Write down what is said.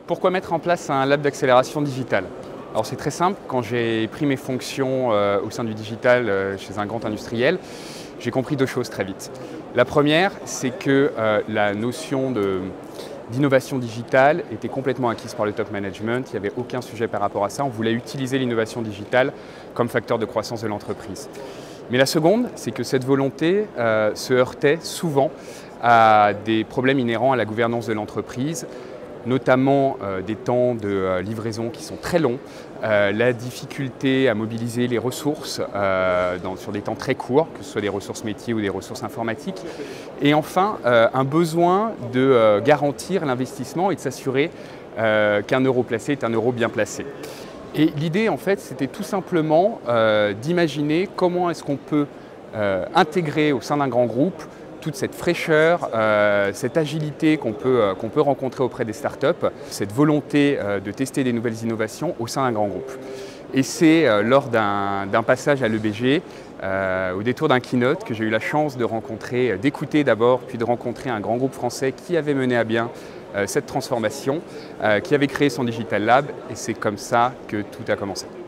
Pourquoi mettre en place un lab d'accélération digitale? Alors c'est très simple, quand j'ai pris mes fonctions au sein du digital chez un grand industriel, j'ai compris deux choses très vite. La première, c'est que la notion d'innovation digitale était complètement acquise par le top management, il n'y avait aucun sujet par rapport à ça, on voulait utiliser l'innovation digitale comme facteur de croissance de l'entreprise. Mais la seconde, c'est que cette volonté se heurtait souvent à des problèmes inhérents à la gouvernance de l'entreprise, notamment des temps de livraison qui sont très longs, la difficulté à mobiliser les ressources sur des temps très courts, que ce soit des ressources métiers ou des ressources informatiques, et enfin un besoin de garantir l'investissement et de s'assurer qu'un euro placé est un euro bien placé. Et l'idée en fait c'était tout simplement d'imaginer comment est-ce qu'on peut intégrer au sein d'un grand groupe toute cette fraîcheur, cette agilité qu'on peut rencontrer auprès des startups, cette volonté de tester des nouvelles innovations au sein d'un grand groupe. Et c'est lors d'un passage à l'EBG, au détour d'un keynote, que j'ai eu la chance de rencontrer, d'écouter d'abord, puis de rencontrer un grand groupe français qui avait mené à bien cette transformation, qui avait créé son Digital Lab, et c'est comme ça que tout a commencé.